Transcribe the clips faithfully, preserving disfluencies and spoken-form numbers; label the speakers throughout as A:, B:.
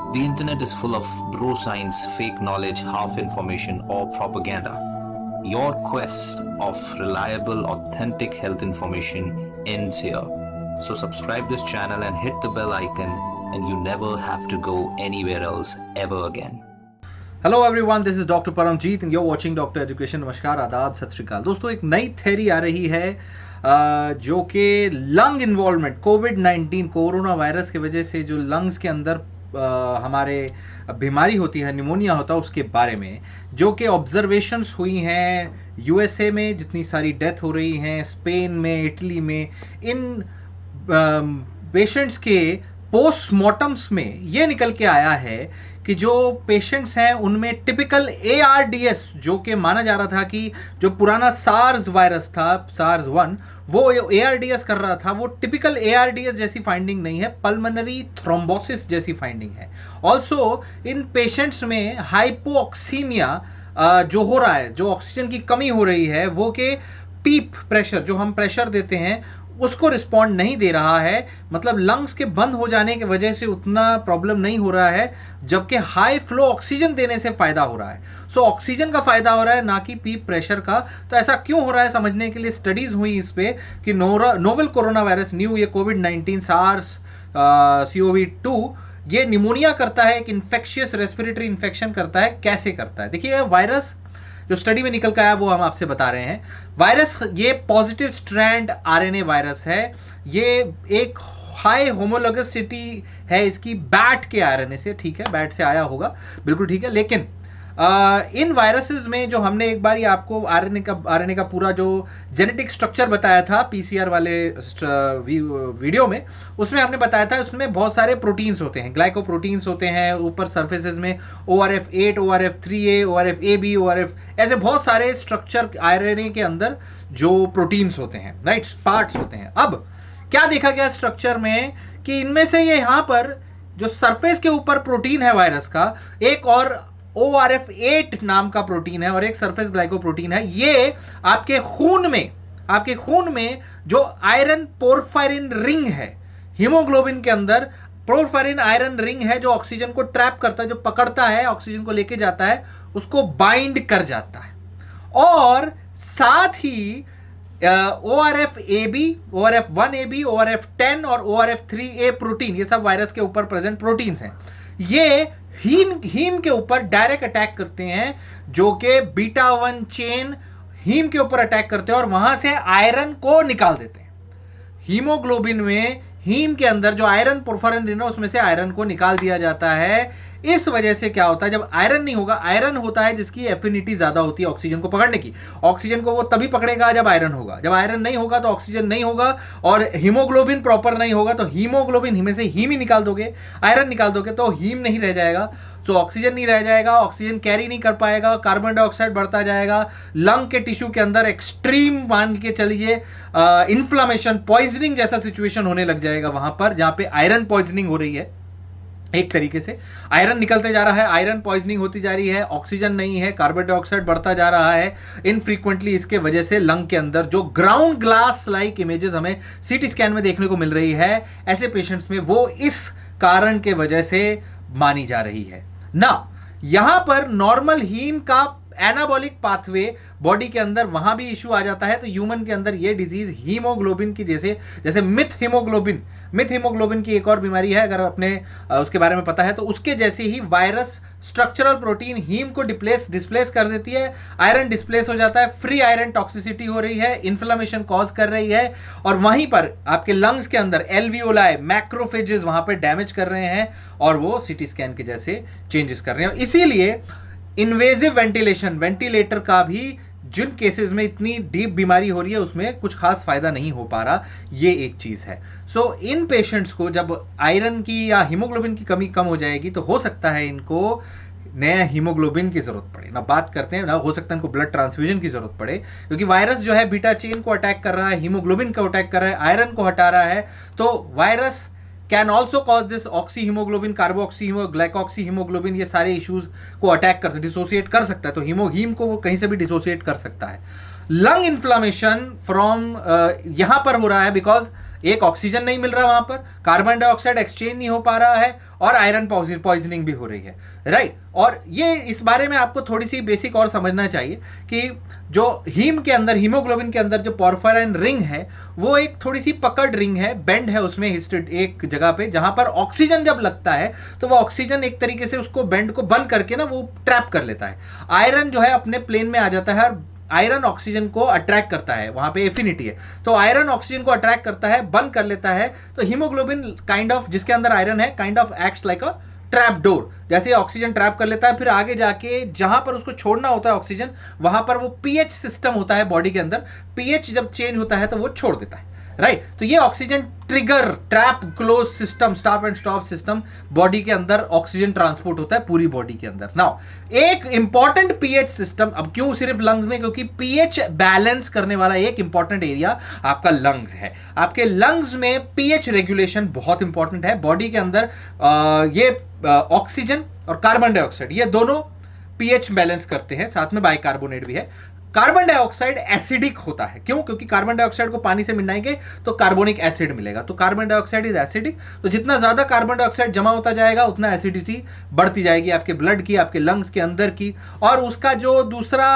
A: The internet is full of bro science, fake knowledge, half information, or propaganda. Your quest of reliable, authentic health information ends here. So subscribe this channel and hit the bell icon, and you never have to go anywhere else ever again.
B: Hello everyone, this is doctor Paramjit and you are watching doctor education. नमस्कार, आदाब, सत श्री अकाल। दोस्तों, एक नई theory आ रही है जो कि lung involvement, COVID nineteen corona virus की वजह से जो लंग्स के अंदर हमारे बीमारी होती है, निमोनिया होता है, उसके बारे में जो कि ऑब्जर्वेशंस हुई हैं यूएसए में, जितनी सारी डेथ हो रही हैं, स्पेन में, इटली में, इन पेशेंट्स के पोस्टमार्टम्स में ये निकल के आया है कि जो पेशेंट्स हैं उनमें typical A R D S, जो कि माना जा रहा था कि जो पुराना सार्स वायरस था, सार्स वन, वो ए आर डी एस कर रहा था, वो typical A R D S जैसी फाइंडिंग नहीं है, पल्मोनरी थ्रोम्बोसिस जैसी फाइंडिंग है। ऑल्सो इन पेशेंट्स में हाइपोऑक्सीमिया जो हो रहा है, जो ऑक्सीजन की कमी हो रही है, वो के पीप प्रेशर, जो हम प्रेशर देते हैं, उसको रिस्पॉन्ड नहीं दे रहा है। मतलब लंग्स के बंद हो जाने की वजह से उतना प्रॉब्लम नहीं हो रहा है, जबकि हाई फ्लो ऑक्सीजन देने से फायदा हो रहा है। सो so, ऑक्सीजन का फायदा हो रहा है, ना कि पीप प्रेशर का। तो ऐसा क्यों हो रहा है समझने के लिए स्टडीज हुई इस पे कि नोवेल कोरोना वायरस, न्यू ये COVID nineteen SARS C O V two, ये निमोनिया करता है, एक इन्फेक्शियस रेस्पिरेटरी इन्फेक्शन करता है। कैसे करता है? देखिए, वायरस जो स्टडी में निकल कर आया वो हम आपसे बता रहे हैं। वायरस ये पॉजिटिव स्ट्रैंड आरएनए वायरस है। ये एक हाई होमोलोगसिटी है इसकी बैट के आरएनए से, ठीक है, बैट से आया होगा, बिल्कुल ठीक है। लेकिन आ, इन वायरसेस में जो हमने एक बार ही आपको आरएनए का आरएनए का पूरा जो जेनेटिक स्ट्रक्चर बताया था पीसीआर वाले वीडियो में, उसमें हमने बताया था उसमें बहुत सारे प्रोटीन्स होते हैं, ग्लाइकोप्रोटीन्स होते हैं ऊपर सरफेसेस में, O R F eight, O R F three A, O R F A B, O R F, ऐसे बहुत सारे स्ट्रक्चर आरएनए के अंदर जो प्रोटीन्स होते हैं, राइट, पार्ट्स होते हैं। अब क्या देखा गया स्ट्रक्चर में कि इनमें से ये यहाँ पर जो सरफेस के ऊपर प्रोटीन है वायरस का, एक और ओ आर एफ एट नाम का प्रोटीन है और एक सरफेस ग्लाइकोप्रोटीन है, ये आपके खून में आपके खून में जो आयरन पोरफायरिन रिंग है, हीमोग्लोबिन के अंदर पोरफायरिन आयरन रिंग है, जो ऑक्सीजन को ट्रैप करता है, जो पकड़ता है, ऑक्सीजन को लेके जाता है, उसको बाइंड कर जाता है। और साथ ही O R F A B, O R F one A B, O R F ten और O R F three A protein, ये सब वायरस के ऊपर प्रेजेंट प्रोटीन्स हैं। ये हीम हीम के ऊपर डायरेक्ट अटैक करते हैं, जो कि बीटा वन चेन हीम के ऊपर अटैक करते हैं और वहां से आयरन को निकाल देते हैं। हीमोग्लोबिन में हीम के अंदर जो आयरन पोरफायरिन रिंग है, उसमें से आयरन को निकाल दिया जाता है। इस वजह से क्या होता है, जब आयरन नहीं होगा, आयरन होता है जिसकी एफिनिटी ज्यादा होती है ऑक्सीजन को पकड़ने की। ऑक्सीजन को वो तभी पकड़ेगा जब आयरन होगा। जब आयरन नहीं होगा तो ऑक्सीजन नहीं होगा, और हीमोग्लोबिन प्रॉपर नहीं होगा तो हीमोग्लोबिन में से हीम ही निकाल दोगे, आयरन निकाल दोगे तो हीम नहीं रह जाएगा, तो ऑक्सीजन नहीं रह जाएगा, ऑक्सीजन कैरी नहीं कर पाएगा, कार्बन डाइऑक्साइड बढ़ता जाएगा, लंग के टिश्यू के अंदर एक्सट्रीम मान के चलिए इन्फ्लामेशन, पॉइजनिंग जैसा सिचुएशन होने लग जाएगा वहां पर, जहां पे आयरन पॉइजनिंग हो रही है। एक तरीके से आयरन निकलते जा रहा है, आयरन पॉइजनिंग होती जा रही है, ऑक्सीजन नहीं है, कार्बन डाइऑक्साइड बढ़ता जा रहा है इनफ्रीक्वेंटली। इसके वजह से लंग के अंदर जो ग्राउंड ग्लास लाइक इमेजेस हमें सीटी स्कैन में देखने को मिल रही है, ऐसे पेशेंट्स में वो इस कारण के वजह से मानी जा रही है ना। यहां पर नॉर्मल हीम का एनाबॉलिक पाथवे बॉडी के अंदर वहां भी इश्यू आ जाता है, तो ह्यूमन के अंदर ये डिजीज हीमोग्लोबिन की जैसे जैसे मिथ हीमोग्लोबिन मिथ हीमोग्लोबिन की एक और बीमारी है, अगर अपने उसके बारे में पता है तो, उसके जैसे ही वायरस स्ट्रक्चरल प्रोटीन हीम को डिप्लेस डिस्प्लेस कर देती है, आयरन डिस्प्लेस हो जाता है, फ्री आयरन टॉक्सिसिटी हो रही है, इन्फ्लेमेशन कॉज कर रही है, और वहीं पर आपके लंग्स के अंदर एल्वियोलाई, मैक्रोफेजेस वहां पर डैमेज कर रहे हैं और वो सीटी स्कैन के जैसे चेंजेस कर रहे हैं। इसीलिए इन्वेजिव वेंटिलेशन, वेंटिलेटर का भी जिन केसेस में इतनी डीप बीमारी हो रही है उसमें कुछ खास फायदा नहीं हो पा रहा, ये एक चीज है। सो so, इन पेशेंट्स को जब आयरन की या हीमोग्लोबिन की कमी कम हो जाएगी तो हो सकता है इनको नया हीमोग्लोबिन की जरूरत पड़े, ना बात करते हैं ना, हो सकता है इनको ब्लड ट्रांसफ्यूजन की जरूरत पड़े, क्योंकि वायरस जो है बीटा चेन को अटैक कर रहा है, हीमोग्लोबिन को अटैक कर रहा है, आयरन को हटा रहा है। तो virus can also cause this oxy haemoglobin, carboxy haemo, glycoxy haemoglobin, ये सारे इश्यूज को अटैक कर डिसोसिएट कर सकता है, तो हीमो हीम को वो कहीं से भी डिसोसिएट कर सकता है। लंग इन्फ्लामेशन फ्रॉम यहां पर हो रहा है बिकॉज एक ऑक्सीजन नहीं मिल रहा वहां पर, कार्बन डाइऑक्साइड एक्सचेंज नहीं हो पा रहा है, और आयरन पॉइजनिंग भी हो रही है, राइट। और ये इस बारे में आपको थोड़ी सी बेसिक और समझना चाहिए कि जो हीम के अंदर, हीमोग्लोबिन के अंदर जो पोरफायरिन रिंग है वो एक थोड़ी सी पकड़ रिंग है, बेंड है उसमें एक जगह पे, जहां पर ऑक्सीजन जब लगता है तो वो ऑक्सीजन एक तरीके से उसको बेंड को बंद करके ना वो ट्रैप कर लेता है। आयरन जो है अपने प्लेन में आ जाता है और आयरन ऑक्सीजन को अट्रैक्ट करता है, वहां पे एफिनिटी है, तो आयरन ऑक्सीजन को अट्रैक्ट करता है, बंद कर लेता है। तो हीमोग्लोबिन काइंड ऑफ, जिसके अंदर आयरन है, kind of acts like a trap door, जैसे ऑक्सीजन ट्रैप कर लेता है, फिर आगे जाके जहां पर उसको छोड़ना होता है ऑक्सीजन, वहां पर वो पीएच सिस्टम होता है बॉडी के अंदर, पीएच जब चेंज होता है तो वो छोड़ देता है, राइट। तो ये oxygen trigger trap close system, stop and stop system, body के अंदर ऑक्सीजन ट्रांसपोर्ट होता है पूरी बॉडी के अंदर। नाउ एक इंपॉर्टेंट पीएच सिस्टम, अब क्यों सिर्फ लंग्स में, क्योंकि पीएच बैलेंस करने वाला एक इंपॉर्टेंट एरिया आपका लंग्स है। आपके लंग्स में पीएच रेगुलेशन बहुत इंपॉर्टेंट है। बॉडी के अंदर आ, ये ऑक्सीजन और कार्बन डाइऑक्साइड ये दोनों पीएच बैलेंस करते हैं, साथ में बाइकार्बोनेट भी है। कार्बन डाइऑक्साइड एसिडिक होता है, क्यों? क्योंकि कार्बन डाइऑक्साइड को पानी से मिलाएंगे तो कार्बोनिक एसिड मिलेगा, तो कार्बन डाइऑक्साइड इज एसिडिक। तो जितना ज्यादा कार्बन डाइऑक्साइड जमा होता जाएगा उतना एसिडिटी बढ़ती जाएगी आपके ब्लड की, आपके लंग्स के अंदर की। और उसका जो दूसरा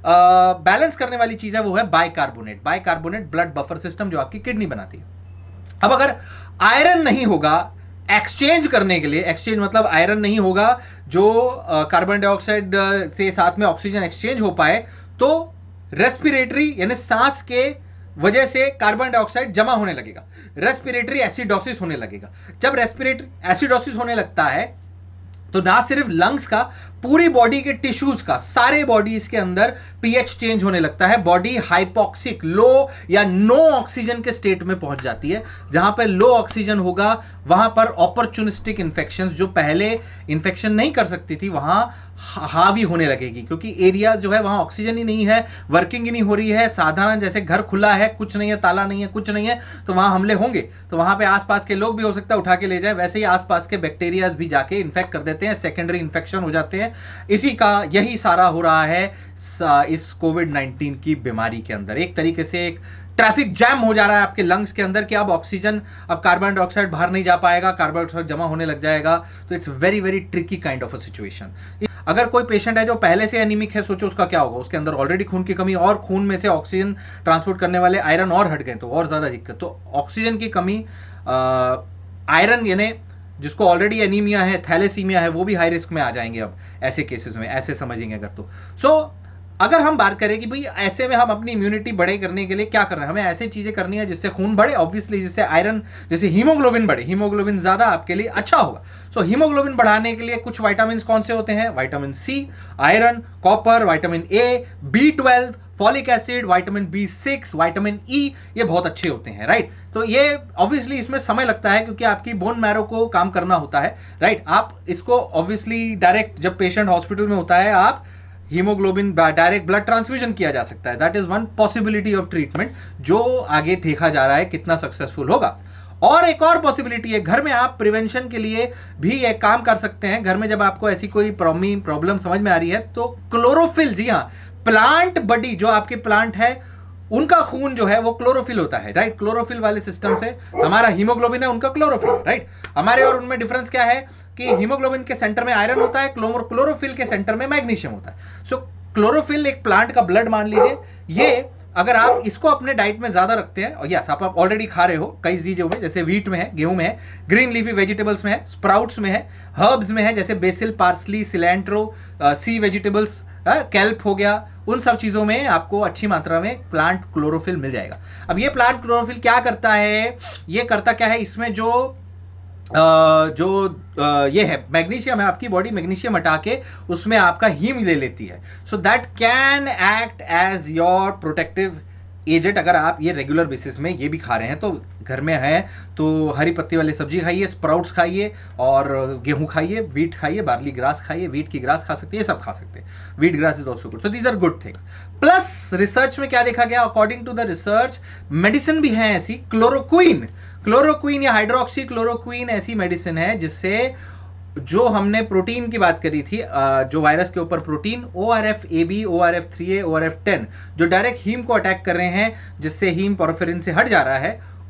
B: बैलेंस करने वाली चीज है वो है bicarbonate. Bicarbonate blood buffer system जो आपकी किडनी बनाती है। अब अगर आयरन नहीं होगा एक्सचेंज करने के लिए, एक्सचेंज मतलब आयरन नहीं होगा जो कार्बन डाइऑक्साइड से साथ में ऑक्सीजन एक्सचेंज हो पाए, तो रेस्पिरेटरी यानी सांस के वजह से कार्बन डाइऑक्साइड जमा होने लगेगा, रेस्पिरेटरी एसिडोसिस होने लगेगा। जब रेस्पिरेटरी एसिडोसिस होने लगता है तो ना सिर्फ लंग्स का, पूरी बॉडी के टिश्यूज का, सारे बॉडीज के अंदर पीएच चेंज होने लगता है। बॉडी हाइपोक्सिक, लो या नो ऑक्सीजन के स्टेट में पहुंच जाती है। जहां पर लो ऑक्सीजन होगा वहां पर अपॉर्चुनिस्टिक इंफेक्शंस, जो पहले इंफेक्शन नहीं कर सकती थी, वहां हावी होने लगेगी, क्योंकि एरिया जो है वहां ऑक्सीजन ही नहीं है, वर्किंग ही नहीं हो रही है। साधारण जैसे घर खुला है, कुछ नहीं है, ताला नहीं है, कुछ नहीं है, तो वहां हमले होंगे, तो वहां पे आसपास के लोग भी हो सकता है उठा के ले जाए, वैसे ही आसपास के बैक्टीरियाज भी जाके इन्फेक्ट कर देते हैं, सेकेंडरी इन्फेक्शन हो जाते हैं। इसी का यही सारा हो रहा है इस कोविड नाइनटीन की बीमारी के अंदर। एक तरीके से एक ट्रैफिक जैम हो जा रहा है आपके लंग्स के अंदर कि अब ऑक्सीजन, अब कार्बन डाइऑक्साइड बाहर नहीं जा पाएगा, कार्बन डाइऑक्साइड जमा होने लग जाएगा। तो it's very very tricky kind of a situation. अगर कोई पेशेंट है जो पहले से एनीमिक है, सोचो उसका क्या होगा, उसके अंदर ऑलरेडी खून की कमी और खून में से ऑक्सीजन ट्रांसपोर्ट करने वाले आयरन और हट गए तो और ज्यादा दिक्कत। तो ऑक्सीजन की कमी, आयरन यानी जिसको ऑलरेडी एनीमिया है, थैलेसीमिया है, वो भी हाई रिस्क में आ जाएंगे अब ऐसे केसेस में, ऐसे समझेंगे अगर तो। सो so, अगर हम बात करें कि भाई ऐसे में हम अपनी इम्यूनिटी बढ़े करने के लिए क्या कर रहे हैं, हमें ऐसी चीजें करनी है जिससे खून बढ़े, ऑब्वियसली जिससे आयरन, जैसे हीमोग्लोबिन बढ़े, हीमोग्लोबिन ज्यादा आपके लिए अच्छा होगा। सो so, हीमोग्लोबिन बढ़ाने के लिए कुछ विटामिन कौन से होते हैं? Vitamin C, iron, copper, vitamin A, B twelve, folic acid, vitamin B six, vitamin E, ये बहुत अच्छे होते हैं, राइट। तो ये ऑब्वियसली इसमें समय लगता है क्योंकि आपकी बोन मैरो को काम करना होता है, राइट। आप इसको ऑब्वियसली डायरेक्ट जब पेशेंट हॉस्पिटल में होता है, आप हीमोग्लोबिन डायरेक्ट ब्लड ट्रांसफ्यूजन किया जा सकता है। That is one possibility of treatment जो आगे देखा जा रहा है कितना सक्सेसफुल होगा। और एक और पॉसिबिलिटी है, घर में आप प्रिवेंशन के लिए भी एक काम कर सकते हैं। घर में जब आपको ऐसी कोई प्रॉब्लम समझ में आ रही है तो क्लोरोफिल, जी हाँ, प्लांट बॉडी जो आपके प्लांट है उनका खून जो है वो क्लोरोफिल होता है, राइट। क्लोरोफिल वाले सिस्टम से हमारा हीमोग्लोबिन है, उनका क्लोरोफिल, राइट। हमारे और उनमें डिफरेंस क्या है कि हीमोग्लोबिन के सेंटर में आयरन होता है, क्लोरोफिल के सेंटर में मैग्नीशियम होता है। सो क्लोरोफिल एक प्लांट का ब्लड मान लीजिए, ये अगर आप इसको अपने डाइट में ज्यादा रखते हैं, और यस आप ऑलरेडी खा रहे हो कई चीजों में, जैसे व्हीट में है, गेहूं में है, ग्रीन लीफी वेजिटेबल्स में है, स्प्राउट्स में है, हर्ब्स में है, जैसे basil, parsley, cilantro, sea vegetables, kelp हो गया, उन सब चीजों में आपको अच्छी मात्रा में प्लांट क्लोरोफिल मिल जाएगा। अब ये प्लांट क्लोरोफिल क्या करता है, ये करता क्या है, इसमें जो आ, जो आ, ये है मैग्नीशियम है, आपकी बॉडी मैग्नीशियम हटा के उसमें आपका हीम ले लेती है। So that can act as your protective agent. अगर आप ये रेगुलर बेसिस में ये भी खा रहे हैं, तो घर में है तो हरी पत्ती वाली सब्जी खाइए, स्प्राउट्स खाइए, और गेहूं खाइए, व्हीट खाइए, बार्ली ग्रास खाइए, व्हीट की ग्रास खा सकते हैं, ये सब खा सकते हैं। Wheat grass is also good. तो these are good things. Plus research में क्या देखा गया, according to the research, medicine भी है ऐसी, क्लोरोक्विन, क्लोरोक्विन या हाइड्रोक्सी क्लोरोक्विन ऐसी मेडिसिन है जिससे, जो हमने प्रोटीन की बात करी थी, जो वायरस के ऊपर protein O R F A B, O R F three A, O R F ten, जो डायरेक्ट हीम को अटैक कर रहे हैं, जिससे हीम पोरफिरिन से हट जा रहा है,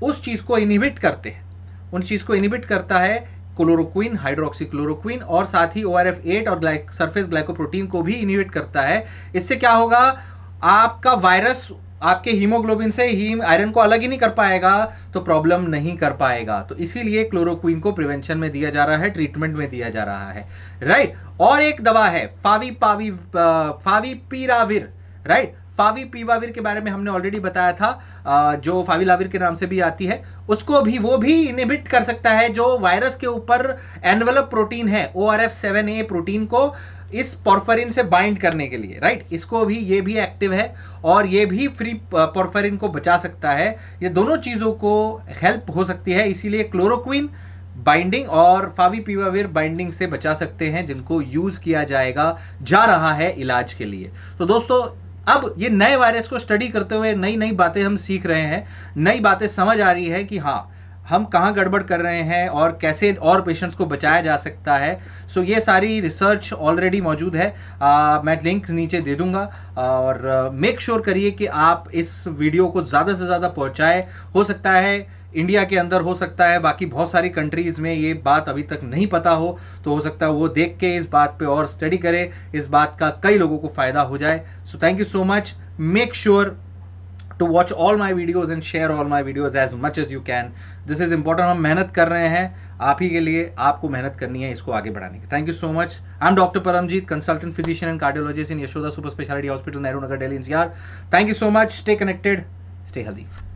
B: उस चीज़ को इनहिबिट करते हैं, उन चीज़ को इनहिबिट करता है क्लोरोक्विन, हाइड्रोक्सी क्लोरोक्विन, और साथ ही ओ आर एफ एट और ग्लाइक सरफेस ग्लाइकोप्रोटीन को भी इनहिबिट करता है। इससे क्या होगा, आपका वायरस आपके हीमोग्लोबिन से हीम आयरन को अलग ही नहीं कर पाएगा, तो प्रॉब्लम नहीं कर पाएगा। तो इसीलिए क्लोरोक्विन को प्रिवेंशन में दिया जा रहा है, ट्रीटमेंट में दिया जा रहा है, राइट। और एक दवा है फावी पावी फाविपीराविर, राइट। फाविपीराविर के बारे में हमने ऑलरेडी बताया था, जो फाविलाविर के नाम से भी आती है, उसको भी वो भी इनहिबिट कर सकता है जो वायरस के ऊपर एनवेलप प्रोटीन है, O R F seven A protein को इस पोर्फिरिन से बाइंड करने के लिए, राइट। इसको भी, ये भी एक्टिव है और ये भी फ्री पोर्फिरिन को बचा सकता है। ये दोनों चीज़ों को हेल्प हो सकती है, इसीलिए क्लोरोक्विन बाइंडिंग और फाविपीराविर बाइंडिंग से बचा सकते हैं, जिनको यूज किया जाएगा जा रहा है इलाज के लिए। तो दोस्तों, अब ये नए वायरस को स्टडी करते हुए नई नई बातें हम सीख रहे हैं, नई बातें समझ आ रही है कि हाँ, हम कहाँ गड़बड़ कर रहे हैं और कैसे और पेशेंट्स को बचाया जा सकता है। सो ये सारी रिसर्च ऑलरेडी मौजूद है, आ, मैं लिंक नीचे दे दूंगा, और मेक श्योर करिए कि आप इस वीडियो को ज़्यादा से ज़्यादा पहुँचाएं। हो सकता है इंडिया के अंदर, हो सकता है बाकी बहुत सारी कंट्रीज़ में ये बात अभी तक नहीं पता हो, तो हो सकता है वो देख के इस बात पे और स्टडी करे, इस बात का कई लोगों को फ़ायदा हो जाए। So thank you so much, make sure to watch all my videos and share all my videos as much as you can. This is important. हम मेहनत कर रहे हैं आप ही के लिए, आपको मेहनत करनी है इसको आगे बढ़ाने की। Thank you so much. I'm Doctor Paramjeet, consultant physician and cardiologist in YASHODA Super Speciality Hospital, Nehru, Nager, Delhi N C R. Thank you so much. Stay connected. Stay healthy.